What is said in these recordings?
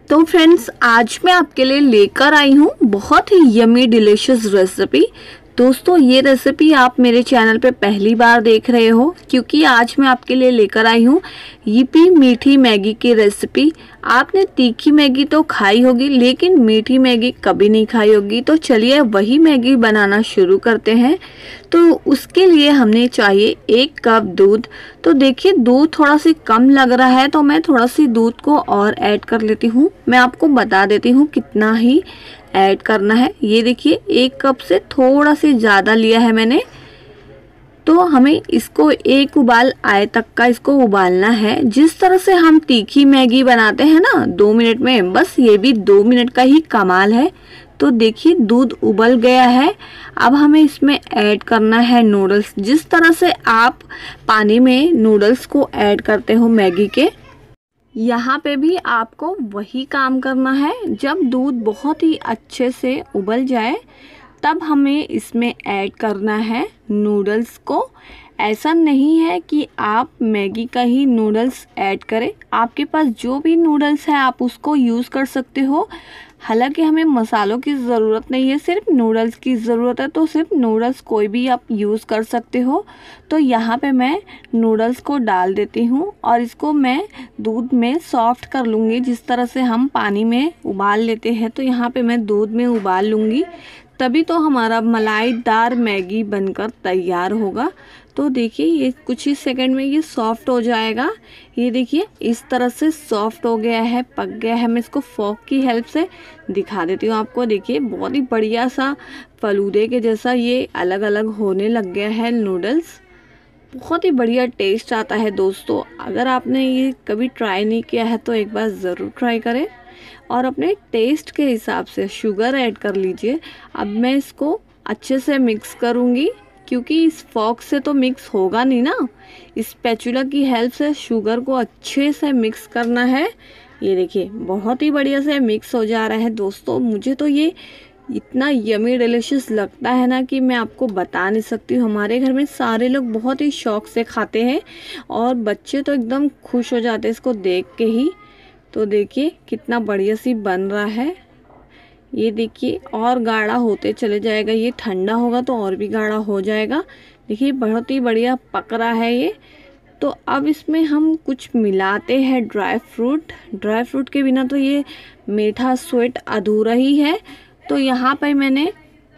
तो फ्रेंड्स, आज मैं आपके लिए लेकर आई हूँ बहुत ही यमी डिलीशियस रेसिपी। दोस्तों, ये रेसिपी आप मेरे चैनल पे पहली बार देख रहे हो, क्योंकि आज मैं आपके लिए लेकर आई हूँ यिप्पी मीठी मैगी की रेसिपी। आपने तीखी मैगी तो खाई होगी, लेकिन मीठी मैगी कभी नहीं खाई होगी। तो चलिए वही मैगी बनाना शुरू करते हैं। तो उसके लिए हमने चाहिए 1 कप दूध। तो देखिए, दूध थोड़ा सी कम लग रहा है, तो मैं थोड़ा सी दूध को और ऐड कर लेती हूँ। मैं आपको बता देती हूँ कितना ही ऐड करना है। ये देखिए, 1 कप से थोड़ा सी ज़्यादा लिया है मैंने। तो हमें इसको 1 उबाल आए तक का इसको उबालना है। जिस तरह से हम तीखी मैगी बनाते हैं ना 2 मिनट में, बस ये भी 2 मिनट का ही कमाल है। तो देखिए, दूध उबल गया है। अब हमें इसमें ऐड करना है नूडल्स। जिस तरह से आप पानी में नूडल्स को ऐड करते हो मैगी के, यहाँ पे भी आपको वही काम करना है। जब दूध बहुत ही अच्छे से उबल जाए, तब हमें इसमें ऐड करना है नूडल्स को। ऐसा नहीं है कि आप मैगी का ही नूडल्स ऐड करें, आपके पास जो भी नूडल्स है आप उसको यूज़ कर सकते हो। हालांकि हमें मसालों की ज़रूरत नहीं है, सिर्फ नूडल्स की ज़रूरत है। तो सिर्फ नूडल्स कोई भी आप यूज़ कर सकते हो। तो यहाँ पे मैं नूडल्स को डाल देती हूँ और इसको मैं दूध में सॉफ्ट कर लूँगी। जिस तरह से हम पानी में उबाल लेते हैं, तो यहाँ पे मैं दूध में उबाल लूँगी, तभी तो हमारा मलाईदार मैगी बनकर तैयार होगा। तो देखिए, ये कुछ ही सेकंड में ये सॉफ्ट हो जाएगा। ये देखिए, इस तरह से सॉफ्ट हो गया है, पक गया है। मैं इसको फोक की हेल्प से दिखा देती हूँ आपको। देखिए, बहुत ही बढ़िया सा फलूदे के जैसा ये अलग अलग होने लग गया है नूडल्स। बहुत ही बढ़िया टेस्ट आता है दोस्तों। अगर आपने ये कभी ट्राई नहीं किया है तो एक बार ज़रूर ट्राई करें और अपने टेस्ट के हिसाब से शुगर ऐड कर लीजिए। अब मैं इसको अच्छे से मिक्स करूँगी, क्योंकि इस फॉक से तो मिक्स होगा नहीं ना। इस स्पैचुला की हेल्प से शुगर को अच्छे से मिक्स करना है। ये देखिए, बहुत ही बढ़िया से मिक्स हो जा रहा है दोस्तों। मुझे तो ये इतना यमी डिलीशियस लगता है ना कि मैं आपको बता नहीं सकती हूँ। हमारे घर में सारे लोग बहुत ही शौक से खाते हैं और बच्चे तो एकदम खुश हो जाते हैं इसको देख के ही। तो देखिए, कितना बढ़िया सी बन रहा है। ये देखिए, और गाढ़ा होते चले जाएगा। ये ठंडा होगा तो और भी गाढ़ा हो जाएगा। देखिए, बहुत ही बढ़िया पक रहा है ये। तो अब इसमें हम कुछ मिलाते हैं ड्राई फ्रूट। ड्राई फ्रूट के बिना तो ये मीठा स्वीट अधूरा ही है। तो यहाँ पर मैंने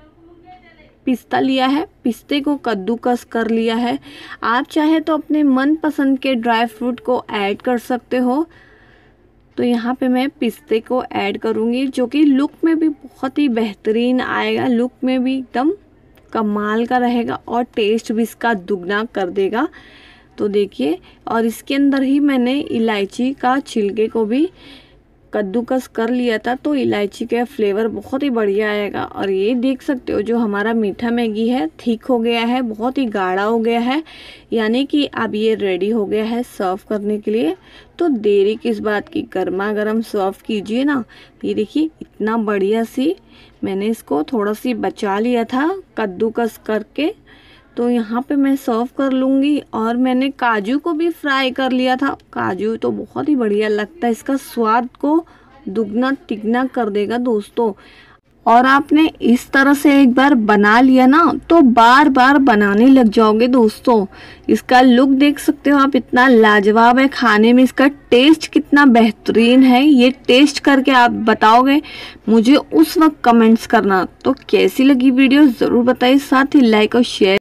पिस्ता लिया है, पिस्ते को कद्दूकस कर लिया है। आप चाहे तो अपने मनपसंद के ड्राई फ्रूट को ऐड कर सकते हो। तो यहाँ पे मैं पिस्ते को ऐड करूँगी, जो कि लुक में भी बहुत ही बेहतरीन आएगा। लुक में भी एकदम कमाल का रहेगा और टेस्ट भी इसका दुगना कर देगा। तो देखिए, और इसके अंदर ही मैंने इलायची का छिलके को भी कद्दूकस कर लिया था, तो इलायची का फ्लेवर बहुत ही बढ़िया आएगा। और ये देख सकते हो, जो हमारा मीठा मैगी है थिक हो गया है, बहुत ही गाढ़ा हो गया है, यानी कि अब ये रेडी हो गया है सर्व करने के लिए। तो देरी किस बात की, गर्मा गर्म सर्व कीजिए ना। ये देखिए, इतना बढ़िया सी मैंने इसको थोड़ा सी बचा लिया था कद्दूकस करके। तो यहाँ पे मैं सर्व कर लूँगी। और मैंने काजू को भी फ्राई कर लिया था। काजू तो बहुत ही बढ़िया लगता है, इसका स्वाद को दुगना तिगना कर देगा दोस्तों। और आपने इस तरह से एक बार बना लिया ना, तो बार बार बनाने लग जाओगे दोस्तों। इसका लुक देख सकते हो आप, इतना लाजवाब है। खाने में इसका टेस्ट कितना बेहतरीन है। ये टेस्ट करके आप बताओगे मुझे, उस वक्त कमेंट्स करना। तो कैसी लगी वीडियो ज़रूर बताइए, साथ ही लाइक और शेयर